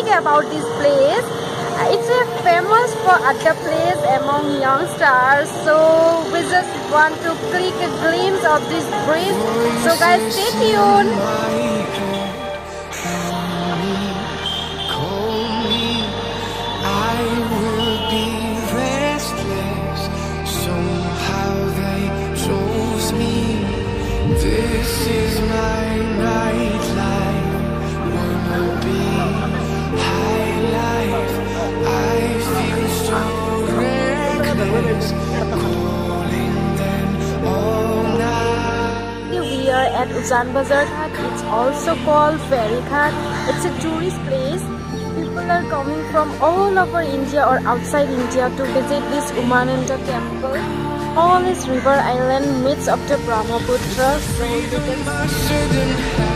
say about this place? It's a famous for the place among youngsters, so we just want to click a glimpse of this bridge. So guys, stay tuned. This is my nightlife, wanna be high life. I feel so reckless, calling them all night. We are at Uzanbazar Ghat. It's also called Fairy Ghat. It's a tourist place. People are coming from all over India or outside India to visit this Umananda temple. All this river island midst of the Brahmaputra. So you can